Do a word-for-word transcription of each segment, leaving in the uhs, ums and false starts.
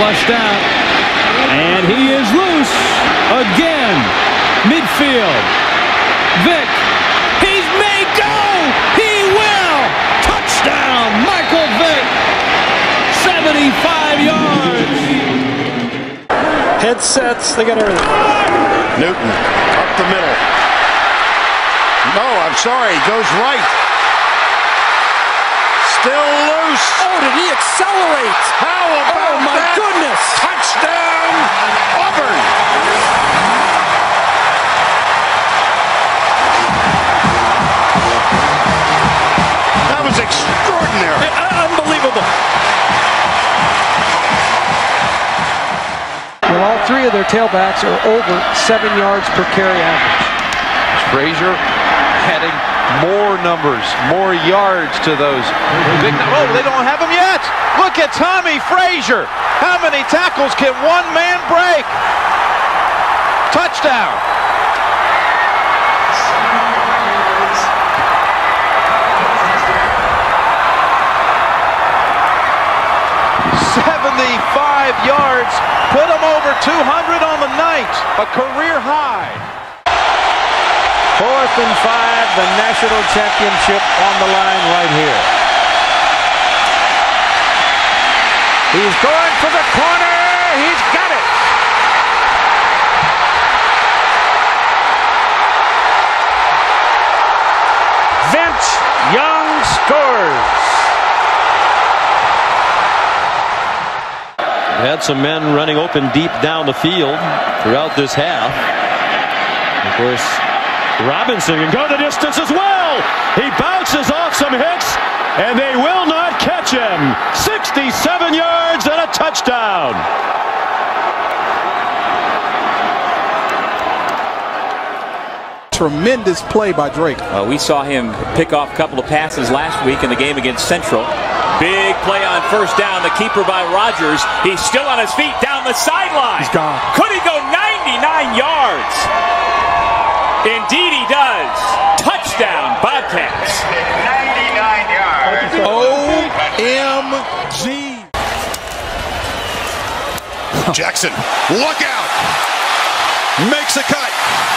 flushed out. And he is loose again. Midfield. Vick. He's made go. He will. Touchdown, Michael Vick. seventy-five yards. Headsets. They got everything. Newton up the middle. No, I'm sorry. Goes right. Still loose. Oh, did he accelerate? How about Oh, my that? goodness. Touchdown, Auburn. That was extraordinary. Unbelievable. Well, all three of their tailbacks are over seven yards per carry average. Frazier adding more numbers, more yards to those big. Oh, they don't have him yet. Look at Tommy Frazier. How many tackles can one man break? Touchdown. seventy-five yards. Put him over two hundred on the night. A career high. Fourth and five, the national championship on the line right here. He's going for the corner. He's got it. Vince Young scores. Had some men running open deep down the field throughout this half. Of course, Robinson can go the distance as well. He bounces off some hits, and they will not catch him. sixty-seven yards and a touchdown. Tremendous play by Drake. Uh, we saw him pick off a couple of passes last week in the game against Central. Big play on first down. The keeper by Rogers. He's still on his feet down the sideline. He's gone. Could he go ninety-nine yards? Indeed he does. Touchdown, Bobcats. ninety-nine yards. O M G. Jackson, look out. Makes a cut.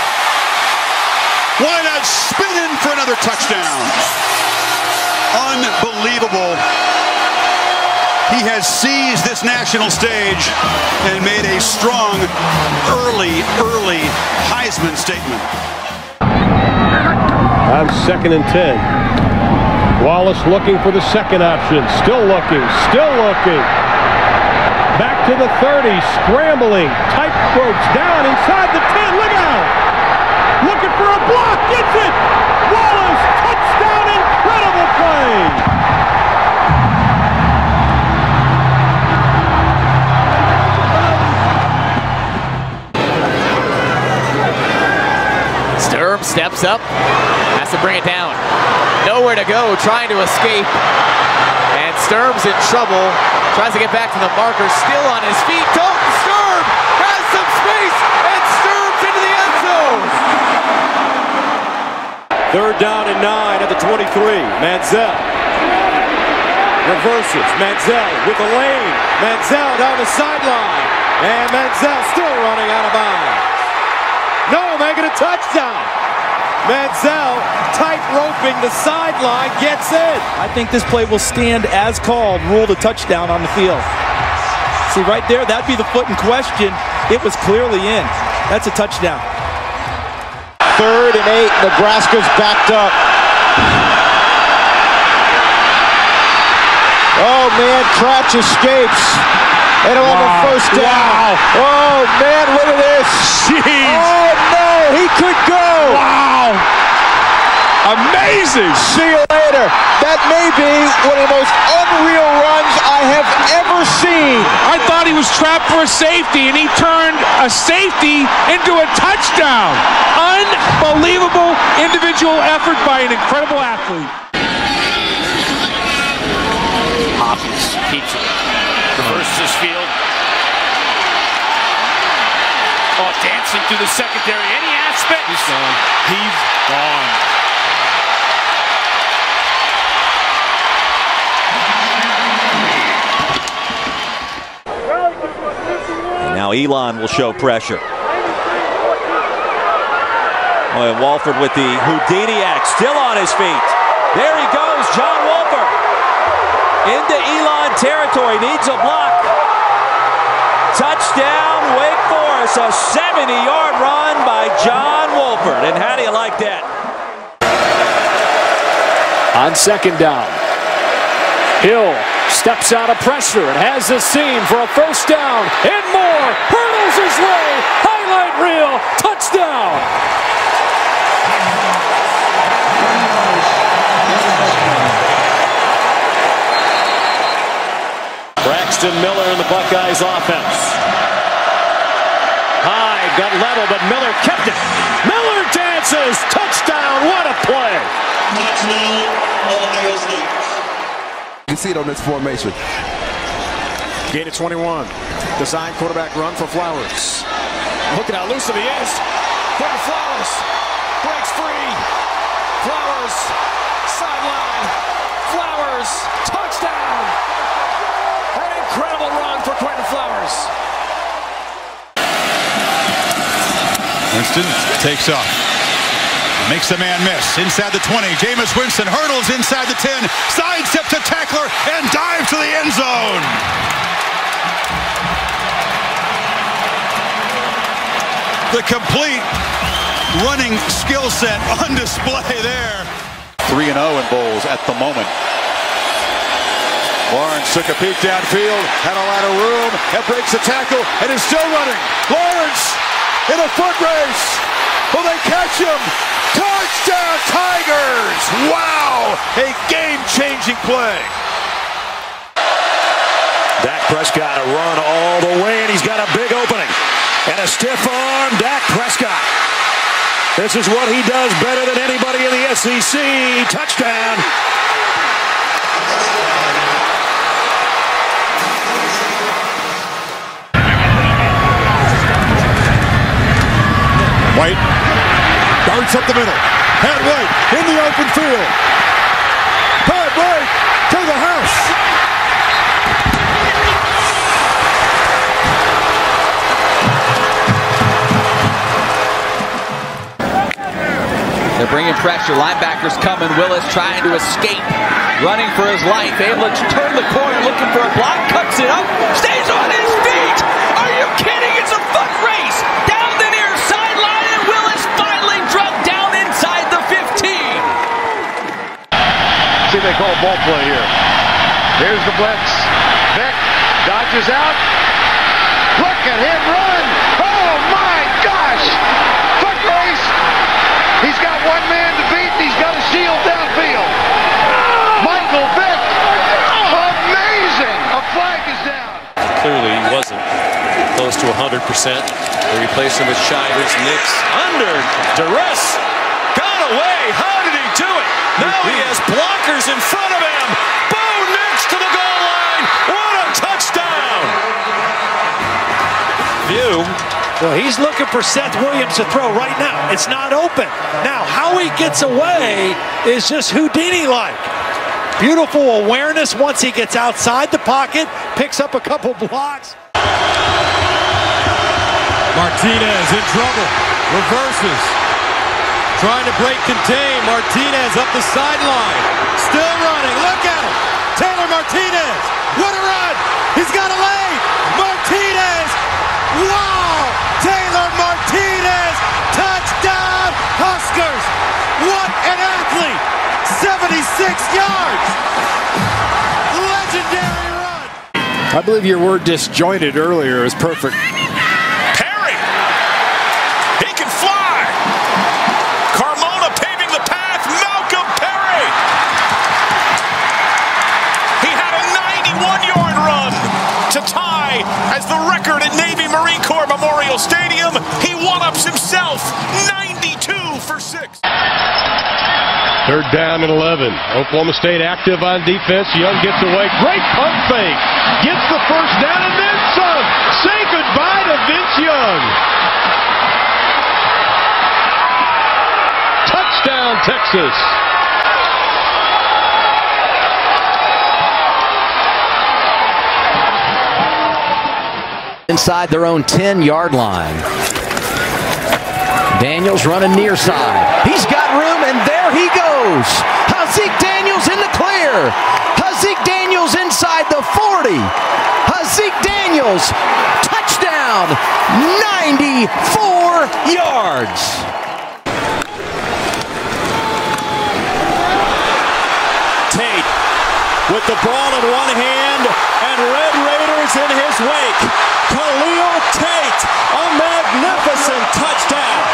Why not spin in for another touchdown? Unbelievable. He has seized this national stage and made a strong, early, early Heisman statement. On second and ten. Wallace looking for the second option. Still looking. Still looking. Back to the thirty. Scrambling. Tight ropes down inside the ten. Look out. Looking for a block. Gets it. Wallace. Touchdown. Incredible play. Sturm steps up, has to bring it down. Nowhere to go, trying to escape. And Sturm's in trouble. Tries to get back to the marker, still on his feet. Dalton Sturm has some space, and Sturm's into the end zone. Third down and nine at the twenty-three. Manziel reverses. Manziel with the lane. Manziel down the sideline. And Manziel still running out of bounds. No, making a touchdown. Manziel tight roping the sideline, gets in. I think this play will stand as called, ruled a touchdown on the field. See right there, that'd be the foot in question. It was clearly in. That's a touchdown. Third and eight, Nebraska's backed up. Oh man, Crouch escapes. And on wow. the first down. Wow. Oh man, look at this. Jeez. Oh no, he could go. Wow. Amazing. See you later. That may be one of the most unreal runs I have ever seen. I thought he was trapped for a safety, and he turned a safety into a touchdown. Unbelievable individual effort by an incredible athlete. Hopkins keeps it. Reverses his field. Oh, dancing through the secondary. Any aspect. He's gone. He's gone. now. Elon will show pressure. Oh, and Walford with the Houdini act, still on his feet. There he goes, John Wolford. Into Elon territory, needs a block. Touchdown, Wake Forest, a seventy-yard run by John Wolford. And how do you like that? On second down, Hill steps out of pressure and has the seam for a first down. And more, hurdles his way, highlight reel, touchdown. Braxton Miller in the Buckeyes offense. High, got level, but Miller kept it. Miller dances, touchdown, what a play. You see it on this formation. Gain of twenty-one. Design quarterback run for Flowers. Looking out loose to the is. For Flowers. Breaks free. Flowers. Sideline. Flowers. Touchdown. An incredible run for Quentin Flowers. Winston takes off. Makes the man miss. Inside the twenty. Jameis Winston hurdles inside the ten. Sidestep to tackler and dive to the end zone. The complete running skill set on display there. three and oh in bowls at the moment. Lawrence took a peek downfield, had a lot of room, and breaks the tackle, and is still running. Lawrence in a foot race. Will they catch him? Touchdown Tigers! Wow! A game-changing play. Dak Prescott a run all the way, and he's got a big opening. And a stiff arm, Dak Prescott. This is what he does better than anybody in the S E C. Touchdown. White darts up the middle. Pat White in the open field. Pat White to the house. They're bringing pressure. Linebackers coming. Willis trying to escape. Running for his life. Able to turn the corner. Looking for a block. Cuts it up. Stays on his feet. Are you kidding? It's a foot race. Down the near sideline. And Willis finally drugged down inside the fifteen. See, they call ball play here. Here's the blitz. Vick dodges out. Look at him run. Oh, my gosh. Foot race. He's got one man to beat. He's got a shield downfield. Michael Vick. Amazing. A flag is down. Clearly he wasn't close to one hundred percent. They replaced him with Shivers. Nix under duress. Got away. How did he do it? Now he has blockers in front of him. Bo Nix to the goal line. What a touchdown. View. Well, he's looking for Seth Williams to throw right now. It's not open. Now, how he gets away is just Houdini-like. Beautiful awareness once he gets outside the pocket, picks up a couple blocks. Martinez in trouble. Reverses. Trying to break contain. Martinez up the sideline. Still running. Look at him. Taylor Martinez. What a run. He's got a lane. Martinez. Wow. Taylor Martinez. Touchdown Huskers. What an athlete. seventy-six yards. Legendary run. I believe your word disjointed earlier is perfect. Perry. He can fly. Carmona paving the path. Malcolm Perry. He had a ninety-one-yard run to tie as the record at Navy Marine Corps Memorial Stadium. He one-ups himself. ninety-two for six. Third down and eleven. Oklahoma State active on defense. Young gets away. Great pump fake. Gets the first down and then some. Say goodbye to Vince Young. Touchdown, Texas. inside their own ten-yard line. Daniels running near side. He's got room, and there he goes. Hazik Daniels in the clear. Hazik Daniels inside the forty. Hazik Daniels, touchdown, ninety-four yards. Tate with the ball in one hand and Red Raiders in his wake. Khalil Tate, a magnificent touchdown.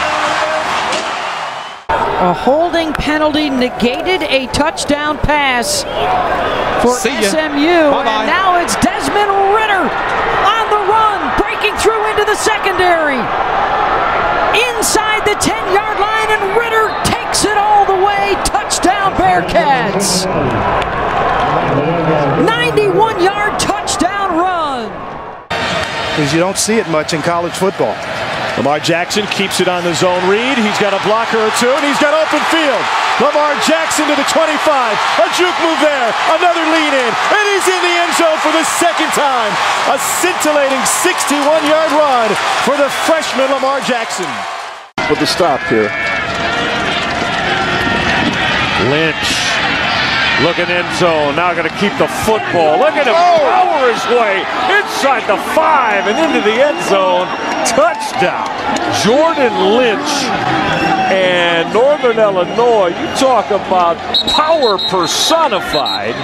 A holding penalty negated a touchdown pass for S M U. Bye-bye. And now it's Desmond Ridder on the run, breaking through into the secondary. Inside the ten-yard line, and Ridder takes it all the way. Touchdown, Bearcats. ninety-one-yard touchdown run. Because you don't see it much in college football. Lamar Jackson keeps it on the zone read. He's got a blocker or two, and he's got open field. Lamar Jackson to the twenty-five. A juke move there. Another lean in. And he's in the end zone for the second time. A scintillating sixty-one-yard run for the freshman Lamar Jackson. With the stop here. Lynch. Looking end zone. Now going to keep the football. Look at him power his way inside the five and into the end zone. Touchdown. Jordan Lynch. And Northern Illinois, you talk about power personified.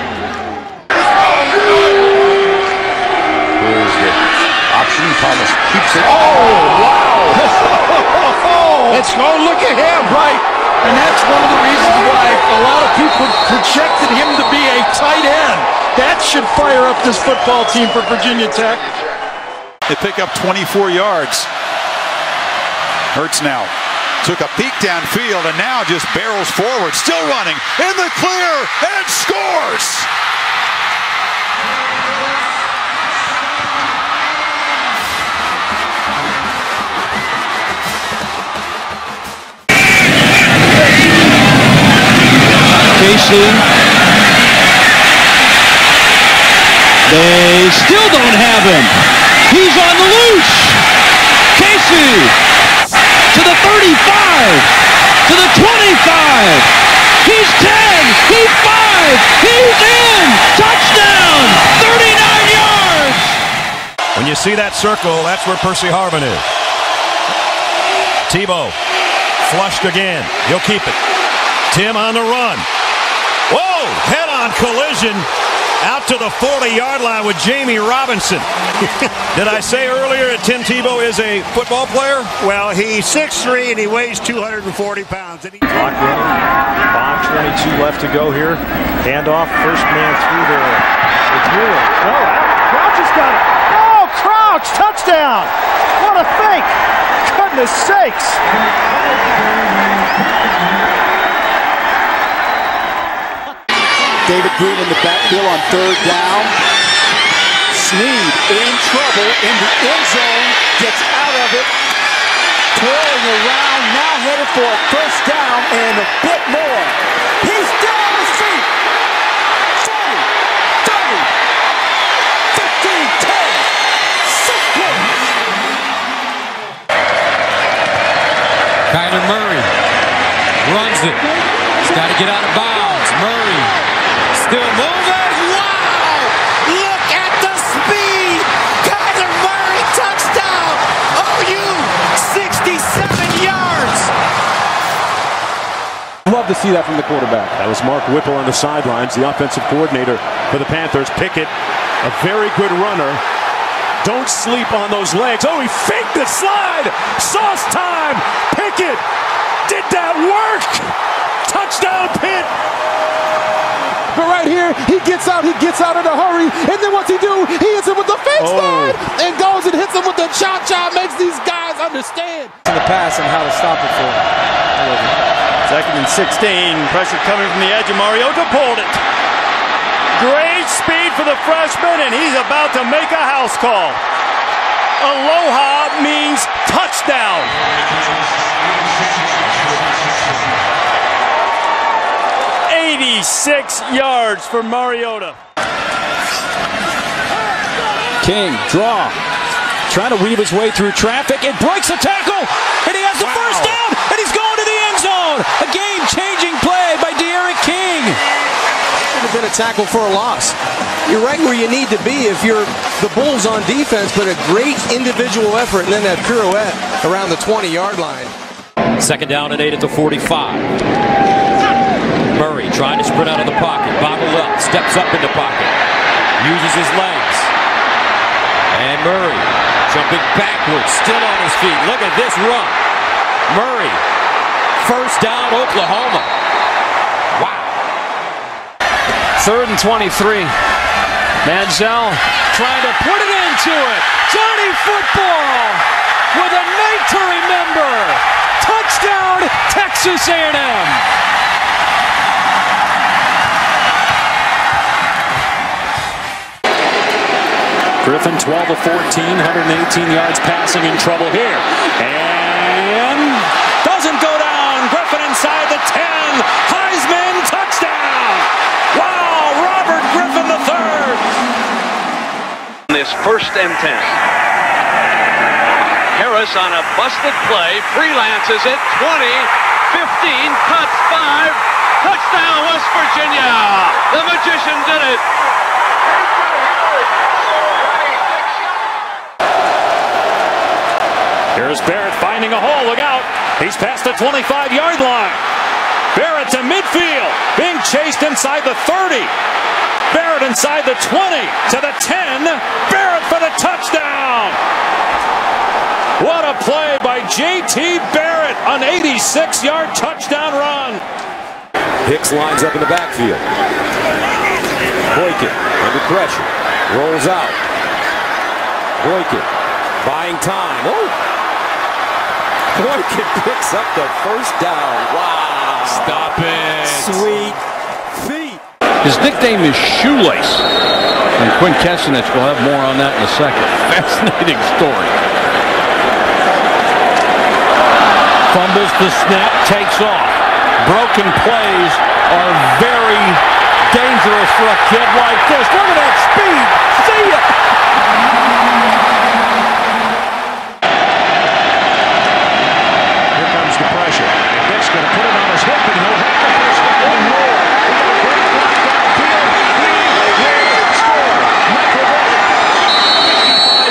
Here's the option. Thomas keeps it. Oh, wow. It's no look at him, right? And that's one of the reasons why a lot of people projected him to be a tight end. That should fire up this football team for Virginia Tech. They pick up twenty-four yards. Hurts now. Took a peek downfield and now just barrels forward. Still running in the clear and scores. Casey. They still don't have him. He's on the loose. Casey to the thirty-five, to the twenty-five. He's ten, he's five, he's in. Touchdown, thirty-nine yards. When you see that circle, that's where Percy Harvin is. Tebow flushed again. He'll keep it. Tim on the run. Whoa! Head-on collision out to the forty-yard line with Jamie Robinson. Did I say earlier that Tim Tebow is a football player? Well, he's six three and he weighs two hundred forty pounds. And he Clock running. five twenty-two left to go here. Handoff. First man through there. It's Wheeler. Oh, Crouch has got it. Oh, Crouch! Touchdown! What a fake! Goodness sakes! David Green in the backfield on third down. Snead in trouble in the end zone. Gets out of it. Twirling around. Now headed for a first down and a bit more. He's down on his feet. forty, thirty, fifteen, ten. Six points. Kyler Murray runs it. He's got to get out of bounds. Murray. Still moving. Wow! Look at the speed! Kyler Murray, touchdown! O U, sixty-seven yards! Love to see that from the quarterback. That was Mark Whipple on the sidelines, the offensive coordinator for the Panthers. Pickett, a very good runner. Don't sleep on those legs. Oh, he faked the slide! Sauce time! Pickett! Did that work? Touchdown, Pitt! But right here, he gets out, he gets out in a hurry, and then what's he do? He hits him with the fake Oh. slide and goes and hits him with the cha-cha, makes these guys understand. In the pass and how to stop it for him. Second and sixteen. Pressure coming from the edge, and Mariota pulled it. Great speed for the freshman, and he's about to make a house call. Aloha means touchdown. eighty-six yards for Mariota. King, draw. Trying to weave his way through traffic. It breaks a tackle, and he has the wow. first down, and he's going to the end zone. A game-changing play by De'Aaron King. Should have been a tackle for a loss. You're right where you need to be if you're the Bulls on defense, but a great individual effort, and then that pirouette around the twenty-yard line. Second down and eight at the forty-five. Murray trying to sprint out of the pocket. Bobbled up, steps up in the pocket. Uses his legs. And Murray jumping backwards, still on his feet. Look at this run. Murray, first down, Oklahoma. Wow. Third and twenty-three. Manziel trying to put it into it. Johnny Football with a night to remember. Touchdown, Texas A and M. Griffin twelve of fourteen, one hundred eighteen yards passing, in trouble here. And doesn't go down. Griffin inside the ten. Heisman touchdown. Wow, Robert Griffin the third. This first and ten. Harris on a busted play, freelances it, twenty, fifteen, cuts five, touchdown West Virginia. The magician did it. Here's Barrett finding a hole. Look out. He's past the twenty-five-yard line. Barrett to midfield. Being chased inside the thirty. Barrett inside the twenty to the ten. Barrett for the touchdown. What a play by J T Barrett. An eighty-six-yard touchdown run. Hicks lines up in the backfield. Boykin under pressure. Rolls out. Boykin buying time. Oh! Boykin picks up the first down. Wow. Stop it. Sweet feet. His nickname is Shoelace. And Quinn Kessenich will have more on that in a second. Fascinating story. Fumbles the snap, takes off. Broken plays are very dangerous for a kid like this. Look at that speed. See ya. The pressure. Vick's going to put it on his hip, and he'll have the first down and more. Great block downfield. Lead, score. Michael Vick, fifty-five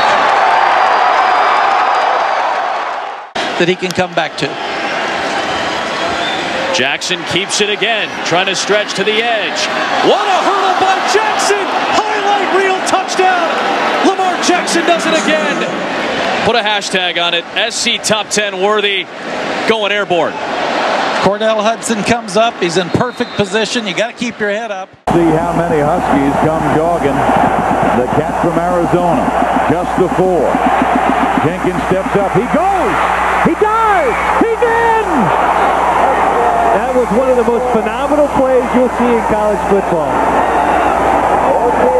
yards. That he can come back to. Jackson keeps it again, trying to stretch to the edge. What a hurdle by Jackson! Highlight reel touchdown! Lamar Jackson does it again. Put a hashtag on it. S C top ten worthy, going airborne. Cordell Hudson comes up. He's in perfect position. You got to keep your head up. See how many Huskies come jogging. The cat from Arizona, just the four. Jenkins steps up. He goes. He dives. He's in. That was one of the most phenomenal plays you'll see in college football.